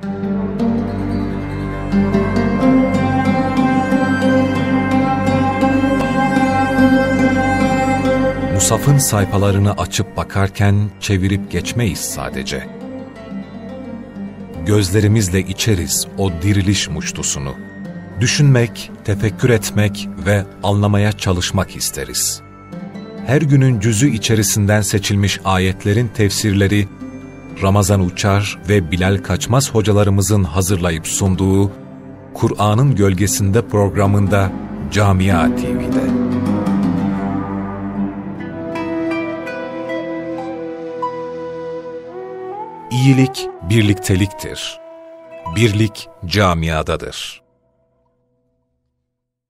Musaf'ın sayfalarını açıp bakarken çevirip geçmeyiz sadece. Gözlerimizle içeriz o diriliş muştusunu. Düşünmek, tefekkür etmek ve anlamaya çalışmak isteriz. Her günün cüzü içerisinden seçilmiş ayetlerin tefsirleri, Ramazan Uçar ve Bilal Kaçmaz hocalarımızın hazırlayıp sunduğu Kur'an'ın Gölgesinde programında Camia TV'de. İyilik birlikteliktir. Birlik camiadadır.